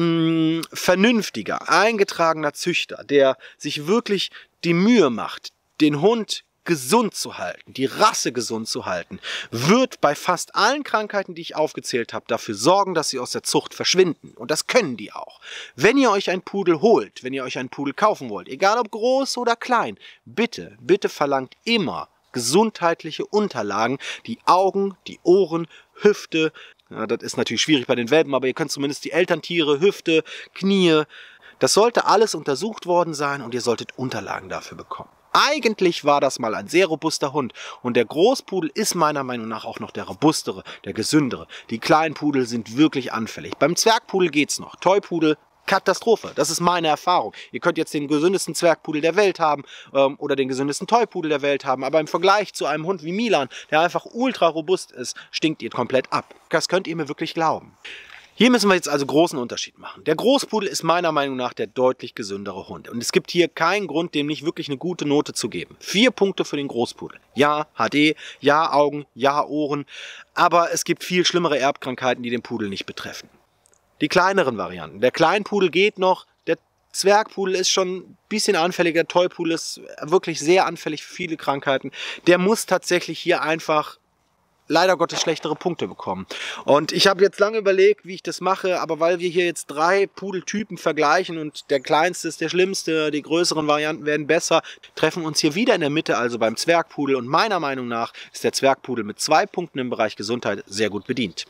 mh, vernünftiger, eingetragener Züchter, der sich wirklich die Mühe macht, den Hund gesund zu halten, die Rasse gesund zu halten, wird bei fast allen Krankheiten, die ich aufgezählt habe, dafür sorgen, dass sie aus der Zucht verschwinden. Und das können die auch. Wenn ihr euch einen Pudel holt, wenn ihr euch einen Pudel kaufen wollt, egal ob groß oder klein, bitte, bitte verlangt immer gesundheitliche Unterlagen, die Augen, die Ohren, Hüfte, ja, das ist natürlich schwierig bei den Welpen, aber ihr könnt zumindest die Elterntiere, Hüfte, Knie, das sollte alles untersucht worden sein und ihr solltet Unterlagen dafür bekommen. Eigentlich war das mal ein sehr robuster Hund und der Großpudel ist meiner Meinung nach auch noch der robustere, der gesündere. Die kleinen Pudel sind wirklich anfällig. Beim Zwergpudel geht's noch. Toypudel, Katastrophe. Das ist meine Erfahrung. Ihr könnt jetzt den gesündesten Zwergpudel der Welt haben ähm, oder den gesündesten Toypudel der Welt haben, aber im Vergleich zu einem Hund wie Milan, der einfach ultra robust ist, stinkt ihr komplett ab. Das könnt ihr mir wirklich glauben. Hier müssen wir jetzt also großen Unterschied machen. Der Großpudel ist meiner Meinung nach der deutlich gesündere Hund. Und es gibt hier keinen Grund, dem nicht wirklich eine gute Note zu geben. Vier Punkte für den Großpudel. Ja, H D, ja, Augen, ja, Ohren. Aber es gibt viel schlimmere Erbkrankheiten, die den Pudel nicht betreffen. Die kleineren Varianten. Der Kleinpudel geht noch. Der Zwergpudel ist schon ein bisschen anfälliger. Der Toypudel ist wirklich sehr anfällig für viele Krankheiten. Der muss tatsächlich hier einfach leider Gottes schlechtere Punkte bekommen. Und ich habe jetzt lange überlegt, wie ich das mache, aber weil wir hier jetzt drei Pudeltypen vergleichen und der kleinste ist der schlimmste, die größeren Varianten werden besser, treffen uns hier wieder in der Mitte, also beim Zwergpudel. Und meiner Meinung nach ist der Zwergpudel mit zwei Punkten im Bereich Gesundheit sehr gut bedient.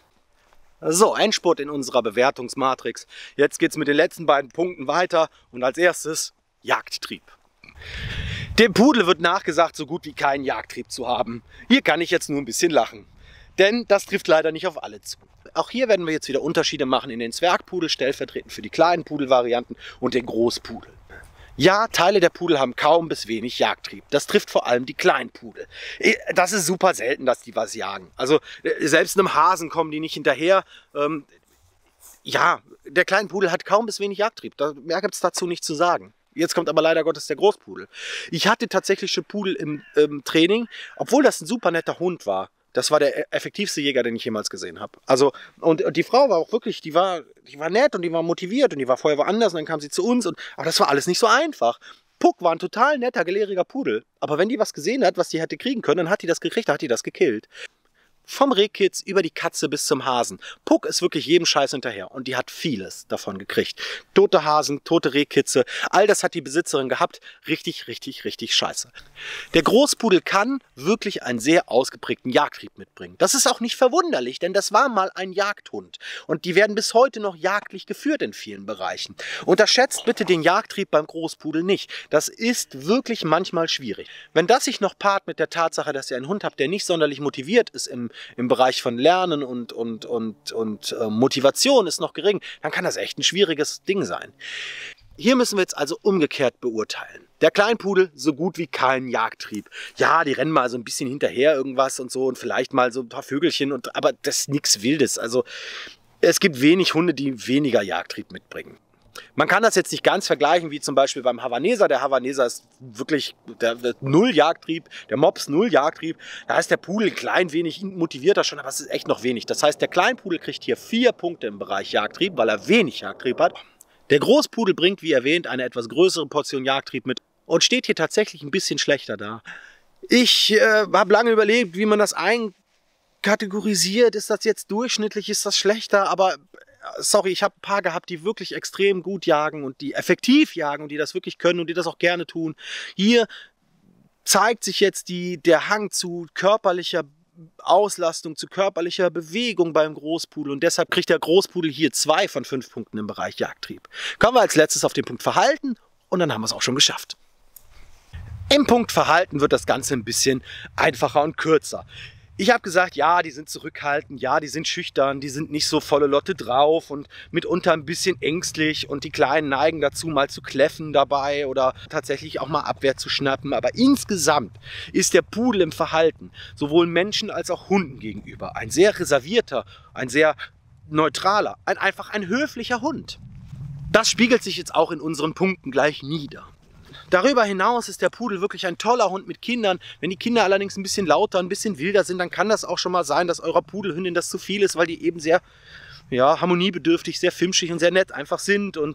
So, Endspurt in unserer Bewertungsmatrix. Jetzt geht es mit den letzten beiden Punkten weiter und als erstes Jagdtrieb. Dem Pudel wird nachgesagt, so gut wie keinen Jagdtrieb zu haben. Hier kann ich jetzt nur ein bisschen lachen. Denn das trifft leider nicht auf alle zu. Auch hier werden wir jetzt wieder Unterschiede machen in den Zwergpudel, stellvertretend für die kleinen Pudelvarianten und den Großpudel. Ja, Teile der Pudel haben kaum bis wenig Jagdtrieb. Das trifft vor allem die Kleinpudel. Das ist super selten, dass die was jagen. Also selbst einem Hasen kommen die nicht hinterher. Ähm, ja, der Kleinpudel hat kaum bis wenig Jagdtrieb. Da, mehr gibt es dazu nicht zu sagen. Jetzt kommt aber leider Gottes der Großpudel. Ich hatte tatsächlich schon Pudel im, im Training, obwohl das ein super netter Hund war. Das war der effektivste Jäger, den ich jemals gesehen habe. Also, und, und die Frau war auch wirklich, die war, die war nett und die war motiviert und die war vorher woanders und dann kam sie zu uns. Und, aber das war alles nicht so einfach. Puck war ein total netter, gelehriger Pudel. Aber wenn die was gesehen hat, was die hätte kriegen können, dann hat die das gekriegt, dann hat die das gekillt. Vom Rehkitz über die Katze bis zum Hasen. Puck ist wirklich jedem Scheiß hinterher und die hat vieles davon gekriegt. Tote Hasen, tote Rehkitze, all das hat die Besitzerin gehabt. Richtig, richtig, richtig scheiße. Der Großpudel kann wirklich einen sehr ausgeprägten Jagdtrieb mitbringen. Das ist auch nicht verwunderlich, denn das war mal ein Jagdhund. Und die werden bis heute noch jagdlich geführt in vielen Bereichen. Unterschätzt bitte den Jagdtrieb beim Großpudel nicht. Das ist wirklich manchmal schwierig. Wenn das sich noch paart mit der Tatsache, dass ihr einen Hund habt, der nicht sonderlich motiviert ist im im Bereich von Lernen und, und, und, und äh, Motivation ist noch gering, dann kann das echt ein schwieriges Ding sein. Hier müssen wir jetzt also umgekehrt beurteilen. Der Kleinpudel so gut wie keinen Jagdtrieb. Ja, die rennen mal so ein bisschen hinterher irgendwas und so und vielleicht mal so ein paar Vögelchen, und, aber das ist nichts Wildes. Also es gibt wenig Hunde, die weniger Jagdtrieb mitbringen. Man kann das jetzt nicht ganz vergleichen wie zum Beispiel beim Havaneser. Der Havaneser ist wirklich der, der null Jagdtrieb, der Mops null Jagdtrieb. Da ist der Pudel ein klein wenig motivierter schon, aber es ist echt noch wenig. Das heißt, der Kleinpudel kriegt hier vier Punkte im Bereich Jagdtrieb, weil er wenig Jagdtrieb hat. Der Großpudel bringt, wie erwähnt, eine etwas größere Portion Jagdtrieb mit und steht hier tatsächlich ein bisschen schlechter da. Ich äh, habe lange überlegt, wie man das einkategorisiert. Ist das jetzt durchschnittlich, ist das schlechter, aber sorry, ich habe ein paar gehabt, die wirklich extrem gut jagen und die effektiv jagen und die das wirklich können und die das auch gerne tun. Hier zeigt sich jetzt die, der Hang zu körperlicher Auslastung, zu körperlicher Bewegung beim Großpudel. Und deshalb kriegt der Großpudel hier zwei von fünf Punkten im Bereich Jagdtrieb. Kommen wir als letztes auf den Punkt Verhalten und dann haben wir es auch schon geschafft. Im Punkt Verhalten wird das Ganze ein bisschen einfacher und kürzer. Ich habe gesagt, ja, die sind zurückhaltend, ja, die sind schüchtern, die sind nicht so volle Lotte drauf und mitunter ein bisschen ängstlich und die Kleinen neigen dazu, mal zu kläffen dabei oder tatsächlich auch mal Abwehr zu schnappen. Aber insgesamt ist der Pudel im Verhalten sowohl Menschen als auch Hunden gegenüber ein sehr reservierter, ein sehr neutraler, ein, einfach ein höflicher Hund. Das spiegelt sich jetzt auch in unseren Punkten gleich nieder. Darüber hinaus ist der Pudel wirklich ein toller Hund mit Kindern. Wenn die Kinder allerdings ein bisschen lauter, ein bisschen wilder sind, dann kann das auch schon mal sein, dass eurer Pudelhündin das zu viel ist, weil die eben sehr ja, harmoniebedürftig, sehr filmschig und sehr nett einfach sind. Und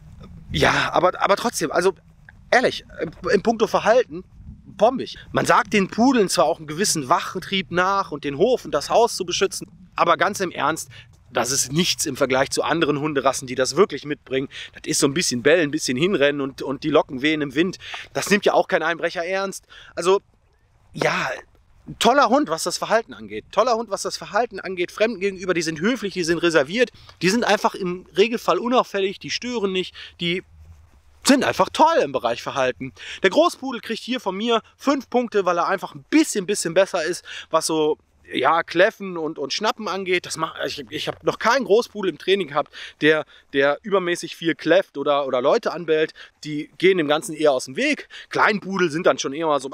ja, aber, aber trotzdem, also ehrlich, im Puncto Verhalten, bombig. Man sagt den Pudeln zwar auch einen gewissen Wachtrieb nach und den Hof und das Haus zu beschützen, aber ganz im Ernst, das ist nichts im Vergleich zu anderen Hunderassen, die das wirklich mitbringen. Das ist so ein bisschen bellen, ein bisschen hinrennen und, und die Locken wehen im Wind. Das nimmt ja auch kein Einbrecher ernst. Also, ja, toller Hund, was das Verhalten angeht. Toller Hund, was das Verhalten angeht. Fremden gegenüber, die sind höflich, die sind reserviert. Die sind einfach im Regelfall unauffällig, die stören nicht, die sind einfach toll im Bereich Verhalten. Der Großpudel kriegt hier von mir fünf Punkte, weil er einfach ein bisschen, bisschen besser ist, was so ja, Kläffen und, und Schnappen angeht. Das macht, ich ich habe noch keinen Großpudel im Training gehabt, der, der übermäßig viel kläfft oder, oder Leute anbellt. Die gehen dem Ganzen eher aus dem Weg. Kleinpudel sind dann schon eher mal so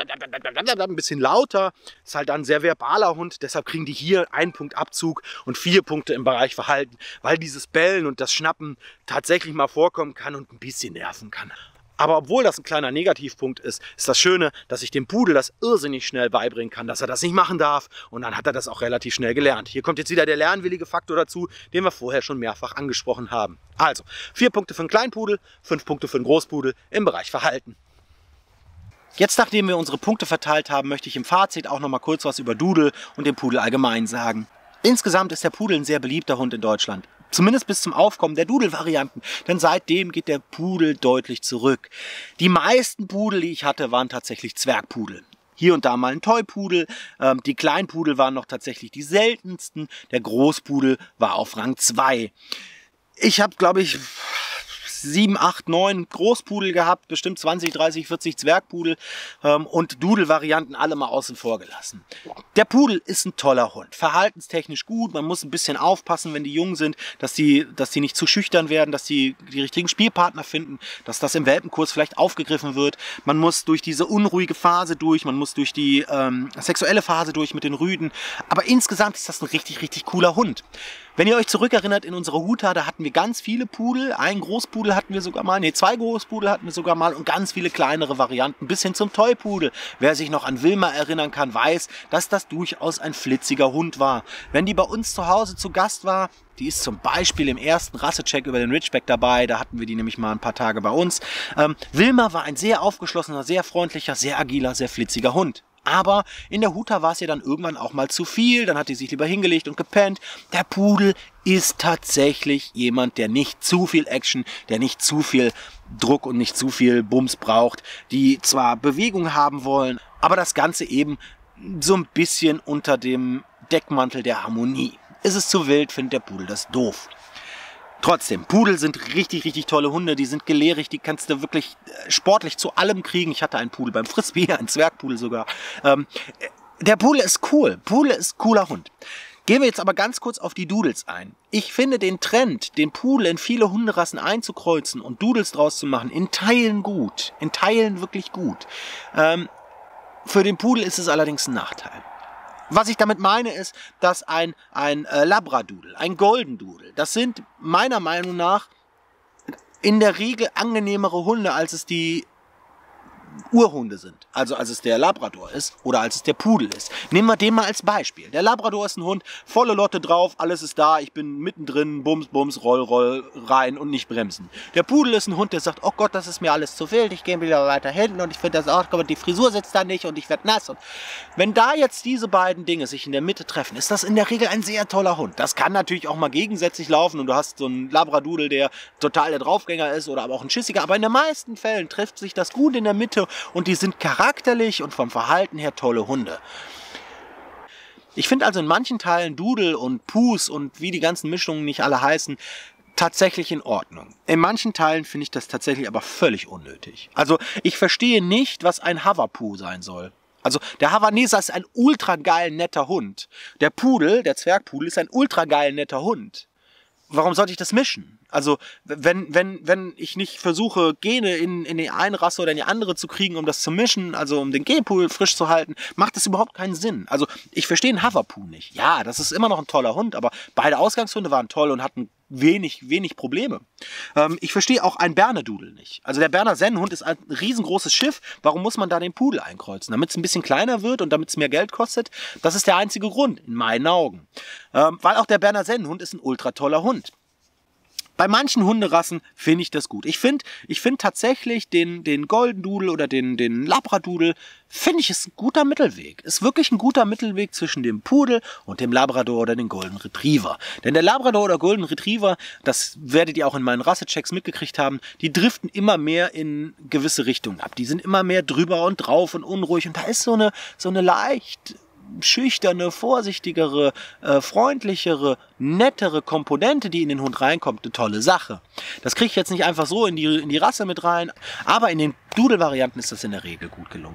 ein bisschen lauter. Ist halt dann ein sehr verbaler Hund. Deshalb kriegen die hier einen Punkt Abzug und vier Punkte im Bereich Verhalten, weil dieses Bellen und das Schnappen tatsächlich mal vorkommen kann und ein bisschen nerven kann. Aber obwohl das ein kleiner Negativpunkt ist, ist das Schöne, dass ich dem Pudel das irrsinnig schnell beibringen kann, dass er das nicht machen darf. Und dann hat er das auch relativ schnell gelernt. Hier kommt jetzt wieder der lernwillige Faktor dazu, den wir vorher schon mehrfach angesprochen haben. Also, vier Punkte für einen Kleinpudel, fünf Punkte für einen Großpudel im Bereich Verhalten. Jetzt, nachdem wir unsere Punkte verteilt haben, möchte ich im Fazit auch noch mal kurz was über Dudel und den Pudel allgemein sagen. Insgesamt ist der Pudel ein sehr beliebter Hund in Deutschland. Zumindest bis zum Aufkommen der Dudel-Varianten, denn seitdem geht der Pudel deutlich zurück. Die meisten Pudel, die ich hatte, waren tatsächlich Zwergpudel. Hier und da mal ein Toypudel, ähm, die Kleinpudel waren noch tatsächlich die seltensten, der Großpudel war auf Rang zwei. Ich habe, glaube ich, sieben, acht, neun Großpudel gehabt, bestimmt zwanzig, dreißig, vierzig Zwergpudel ähm, und Dudel-Varianten alle mal außen vor gelassen. Der Pudel ist ein toller Hund, verhaltenstechnisch gut, man muss ein bisschen aufpassen, wenn die jung sind, dass die, dass die nicht zu schüchtern werden, dass die die richtigen Spielpartner finden, dass das im Welpenkurs vielleicht aufgegriffen wird. Man muss durch diese unruhige Phase durch, man muss durch die ähm, sexuelle Phase durch mit den Rüden, aber insgesamt ist das ein richtig, richtig cooler Hund. Wenn ihr euch zurückerinnert in unsere Huta, da hatten wir ganz viele Pudel. Einen Großpudel hatten wir sogar mal, ne, zwei Großpudel hatten wir sogar mal und ganz viele kleinere Varianten bis hin zum Toypudel. Wer sich noch an Wilma erinnern kann, weiß, dass das durchaus ein flitziger Hund war. Wenn die bei uns zu Hause zu Gast war, die ist zum Beispiel im ersten Rassecheck über den Ridgeback dabei, da hatten wir die nämlich mal ein paar Tage bei uns. Ähm, Wilma war ein sehr aufgeschlossener, sehr freundlicher, sehr agiler, sehr flitziger Hund. Aber in der Huta war es ja dann irgendwann auch mal zu viel, dann hat die sich lieber hingelegt und gepennt. Der Pudel ist tatsächlich jemand, der nicht zu viel Action, der nicht zu viel Druck und nicht zu viel Bums braucht, die zwar Bewegung haben wollen, aber das Ganze eben so ein bisschen unter dem Deckmantel der Harmonie. Ist es zu wild, findet der Pudel das doof. Trotzdem, Pudel sind richtig, richtig tolle Hunde, die sind gelehrig, die kannst du wirklich sportlich zu allem kriegen. Ich hatte einen Pudel beim Frisbee, einen Zwergpudel sogar. Ähm, der Pudel ist cool, Pudel ist cooler Hund. Gehen wir jetzt aber ganz kurz auf die Dudels ein. Ich finde den Trend, den Pudel in viele Hunderassen einzukreuzen und Dudels draus zu machen, in Teilen gut, in Teilen wirklich gut. Ähm, für den Pudel ist es allerdings ein Nachteil. Was ich damit meine ist, dass ein, ein äh, Labradudel, ein Golden Doodle, das sind meiner Meinung nach in der Regel angenehmere Hunde, als es die Urhunde sind. Also als es der Labrador ist oder als es der Pudel ist. Nehmen wir den mal als Beispiel. Der Labrador ist ein Hund, volle Lotte drauf, alles ist da, ich bin mittendrin, bums, bums, roll, roll, rein und nicht bremsen. Der Pudel ist ein Hund, der sagt, oh Gott, das ist mir alles zu wild, ich gehe wieder weiter hinten und ich finde das auch, die Frisur sitzt da nicht und ich werde nass. Und wenn da jetzt diese beiden Dinge sich in der Mitte treffen, ist das in der Regel ein sehr toller Hund. Das kann natürlich auch mal gegensätzlich laufen und du hast so einen Labradudel, der total der Draufgänger ist oder aber auch ein Schissiger, aber in den meisten Fällen trifft sich das gut in der Mitte und die sind charakterlich und vom Verhalten her tolle Hunde. Ich finde also in manchen Teilen Doodle und Pus und wie die ganzen Mischungen nicht alle heißen, tatsächlich in Ordnung. In manchen Teilen finde ich das tatsächlich aber völlig unnötig. Also ich verstehe nicht, was ein Havapoo sein soll. Also der Havaneser ist ein ultra geil netter Hund. Der Pudel, der Zwergpudel, ist ein ultra geil netter Hund. Warum sollte ich das mischen? Also wenn, wenn, wenn ich nicht versuche, Gene in, in die eine Rasse oder in die andere zu kriegen, um das zu mischen, also um den Genpool frisch zu halten, macht das überhaupt keinen Sinn. Also ich verstehe einen Havapoo nicht. Ja, das ist immer noch ein toller Hund, aber beide Ausgangshunde waren toll und hatten wenig, wenig Probleme. Ähm, ich verstehe auch einen Berner Doodle nicht. Also der Berner Sennenhund ist ein riesengroßes Schiff. Warum muss man da den Pudel einkreuzen? Damit es ein bisschen kleiner wird und damit es mehr Geld kostet? Das ist der einzige Grund, in meinen Augen. Ähm, weil auch der Berner Sennenhund ist ein ultra toller Hund. Bei manchen Hunderassen finde ich das gut. Ich finde ich find tatsächlich den, den Golden Doodle oder den, den Labradoodle, finde ich, ist ein guter Mittelweg. Ist wirklich ein guter Mittelweg zwischen dem Pudel und dem Labrador oder dem Golden Retriever. Denn der Labrador oder Golden Retriever, das werdet ihr auch in meinen Rassechecks mitgekriegt haben, die driften immer mehr in gewisse Richtungen ab. Die sind immer mehr drüber und drauf und unruhig. Und da ist so eine, so eine leicht schüchterne, vorsichtigere, äh, freundlichere, nettere Komponente, die in den Hund reinkommt, eine tolle Sache. Das kriege ich jetzt nicht einfach so in die, in die Rasse mit rein, aber in den Doodle-Varianten ist das in der Regel gut gelungen.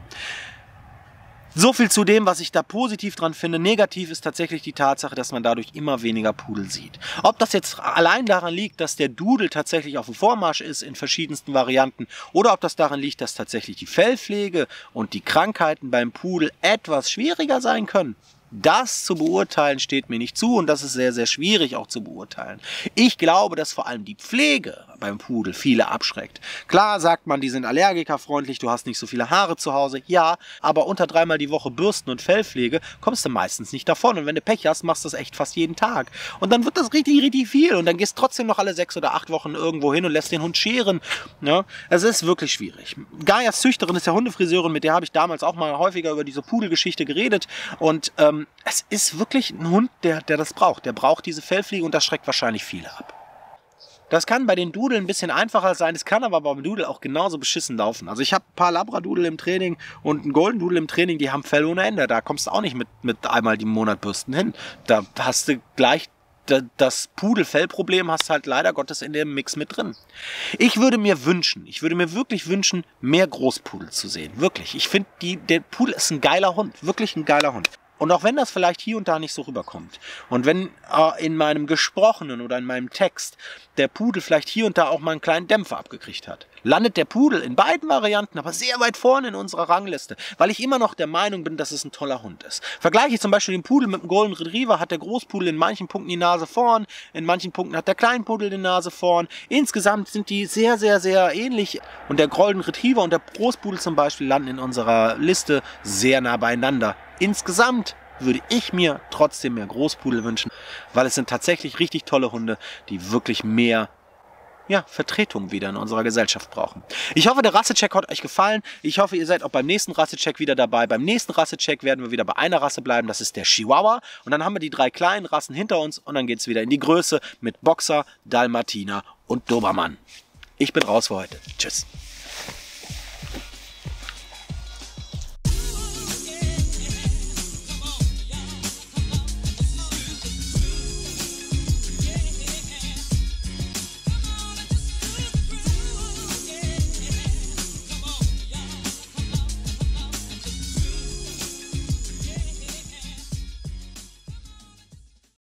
So viel zu dem, was ich da positiv dran finde. Negativ ist tatsächlich die Tatsache, dass man dadurch immer weniger Pudel sieht. Ob das jetzt allein daran liegt, dass der Doodle tatsächlich auf dem Vormarsch ist in verschiedensten Varianten oder ob das daran liegt, dass tatsächlich die Fellpflege und die Krankheiten beim Pudel etwas schwieriger sein können. Das zu beurteilen steht mir nicht zu und das ist sehr, sehr schwierig auch zu beurteilen. Ich glaube, dass vor allem die Pflege beim Pudel viele abschreckt. Klar sagt man, die sind allergikerfreundlich, du hast nicht so viele Haare zu Hause. Ja, aber unter dreimal die Woche Bürsten und Fellpflege kommst du meistens nicht davon. Und wenn du Pech hast, machst du das echt fast jeden Tag. Und dann wird das richtig, richtig viel. Und dann gehst du trotzdem noch alle sechs oder acht Wochen irgendwo hin und lässt den Hund scheren. Ja, es ist wirklich schwierig. Gaias Züchterin ist ja Hundefriseurin, mit der habe ich damals auch mal häufiger über diese Pudelgeschichte geredet. Und ähm, es ist wirklich ein Hund, der, der das braucht. Der braucht diese Fellpflege und das schreckt wahrscheinlich viele ab. Das kann bei den Doodle ein bisschen einfacher sein, es kann aber beim Doodle auch genauso beschissen laufen. Also ich habe ein paar Labradoodle im Training und einen Golden Doodle im Training, die haben Fell ohne Ende. Da kommst du auch nicht mit, mit einmal im Monat Bürsten hin. Da hast du gleich das Pudel-Fell-Problem hast halt leider Gottes in dem Mix mit drin. Ich würde mir wünschen, ich würde mir wirklich wünschen, mehr Großpudel zu sehen. Wirklich. Ich finde, der Pudel ist ein geiler Hund. Wirklich ein geiler Hund. Und auch wenn das vielleicht hier und da nicht so rüberkommt und wenn äh, in meinem Gesprochenen oder in meinem Text der Pudel vielleicht hier und da auch mal einen kleinen Dämpfer abgekriegt hat, landet der Pudel in beiden Varianten aber sehr weit vorne in unserer Rangliste, weil ich immer noch der Meinung bin, dass es ein toller Hund ist. Vergleiche ich zum Beispiel den Pudel mit dem Golden Retriever, hat der Großpudel in manchen Punkten die Nase vorn, in manchen Punkten hat der Kleinpudel die Nase vorn. Insgesamt sind die sehr, sehr, sehr ähnlich und der Golden Retriever und der Großpudel zum Beispiel landen in unserer Liste sehr nah beieinander. Insgesamt würde ich mir trotzdem mehr Großpudel wünschen, weil es sind tatsächlich richtig tolle Hunde, die wirklich mehr ja, Vertretung wieder in unserer Gesellschaft brauchen. Ich hoffe, der Rassecheck hat euch gefallen. Ich hoffe, ihr seid auch beim nächsten Rassecheck wieder dabei. Beim nächsten Rassecheck werden wir wieder bei einer Rasse bleiben, das ist der Chihuahua. Und dann haben wir die drei kleinen Rassen hinter uns und dann geht es wieder in die Größe mit Boxer, Dalmatiner und Dobermann. Ich bin raus für heute. Tschüss.